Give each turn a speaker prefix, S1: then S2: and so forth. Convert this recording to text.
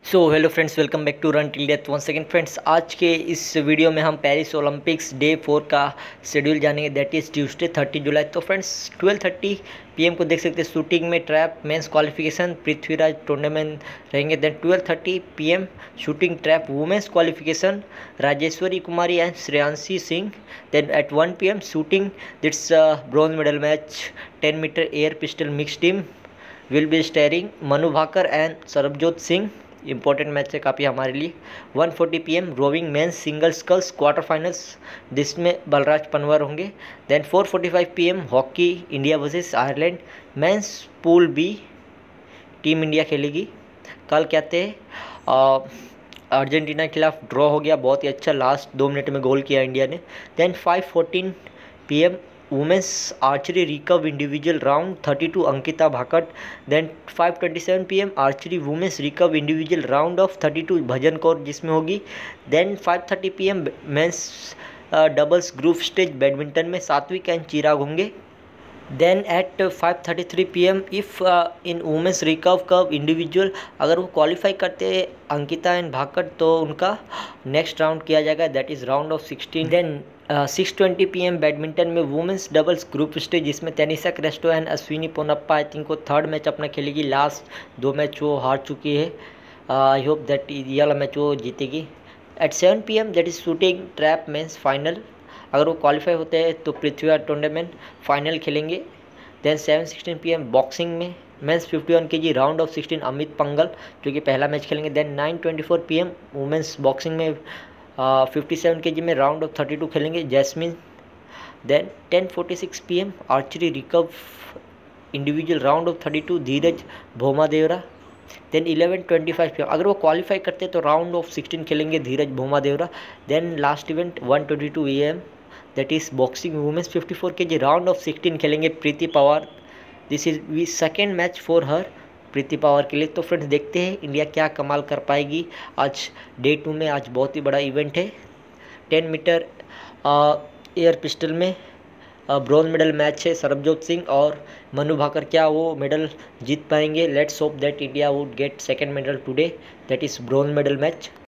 S1: So hello friends, welcome back to run till death one second. Friends, आज के इस video में हम पेरिस ओलंपिक्स डे 4 का शेड्यूल जानेंगे, दैट इज़ ट्यूसडे 30 जुलाई। तो फ्रेंड्स 12:30 PM को देख सकते हैं शूटिंग में trap men's qualification Prithviraj Tondaiman रहेंगे। Then 12:30 PM shooting trap women's qualification Rajeshwari Kumari and Shreyanshi Singh. Then at 1 PM shooting दिट्स bronze medal match 10 metre air pistol mix team will be steering Manu Bhaker and Sarabjot Singh. Important match है काफ़ी हमारे लिए। 1:40 PM rowing men's single sculls quarter finals, जिसमें बलराज पनवर होंगे। Then 4:45 PM hockey India versus Ireland mains pool B, team India खेलेगी। कल कहते हैं अर्जेंटीना के खिलाफ ड्रॉ हो गया, बहुत ही अच्छा, लास्ट 2 मिनट में गोल किया इंडिया ने। Then 5:14 PM women's archery recurve individual round 32 Ankita Bhakat. Then 5:27 PM archery women's recurve individual round of 32 Bhajan Kaur जिसमें होगी। Then 5:30 PM men's doubles group stage badminton में सात्विक एंड चिराग होंगे। Then at 5:33 PM if in women's recurve curve individual, अगर वो qualify करते हैं Ankita and भाकट तो उनका नेक्स्ट राउंड किया जाएगा, that is round of 16। Then 6:20 PM badminton में वुमेंस डबल्स ग्रुप स्टेज, जिसमें Tanisha Crasto and Ashwini Ponnappa I think वो थर्ड मैच अपना खेलेगी। लास्ट 2 मैच वो हार चुकी है, आई होप दैट ये वाला मैच वो जीतेगी। At 7 PM that is shooting trap men's final, अगर वो क्वालिफाई होते हैं तो पृथ्वीराज टूर्नामेंट फाइनल खेलेंगे। देन 7:16 PM बॉक्सिंग में men's 51 kg round of 16 Amit Panghal जो कि पहला मैच खेलेंगे। देन 9:24 PM वुमेंस बॉक्सिंग में 57 kg में राउंड ऑफ 32 खेलेंगे Jaismine. Then 10:46 PM archery recurve individual round of 32 Dhiraj Bommadevara. Then 11:25 PM अगर वो क्वालिफाई करते तो राउंड ऑफ 16 खेलेंगे Dhiraj Bommadevara. Then last event 1:22 AM that is boxing women's 54 kg round of 16 खेलेंगे Preeti Pawar. This is we second match for her, Preeti Pawar के लिए। तो फ्रेंड्स देखते हैं इंडिया क्या कमाल कर पाएगी आज डे 2 में। आज बहुत ही बड़ा इवेंट है, 10 मीटर एयर पिस्टल में ब्रॉन्ज मेडल मैच है। सरबजोत सिंह और मनु भाकर क्या वो मेडल जीत पाएंगे? Let's hope that India would get second medal today, that is bronze medal match.